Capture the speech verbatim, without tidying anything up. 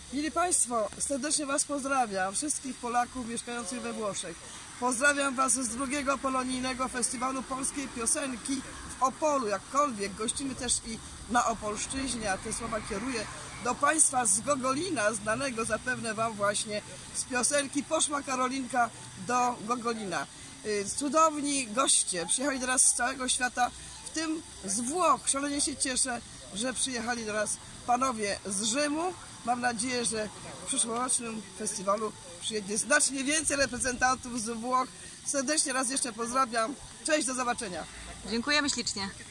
Mili Państwo, serdecznie Was pozdrawiam, wszystkich Polaków mieszkających we Włoszech. Pozdrawiam Was z drugiego polonijnego festiwalu polskiej piosenki w Opolu. Jakkolwiek gościmy też i na Opolszczyźnie, a te słowa kieruję do Państwa z Gogolina, znanego zapewne Wam właśnie z piosenki Poszła Karolinka do Gogolina. Cudowni goście przyjechali do nas z całego świata, w tym z Włoch. Szalenie się cieszę, że przyjechali do nas panowie z Rzymu. Mam nadzieję, że w przyszłorocznym festiwalu przyjedzie znacznie więcej reprezentantów z Włoch. Serdecznie raz jeszcze pozdrawiam. Cześć, do zobaczenia. Dziękujemy ślicznie.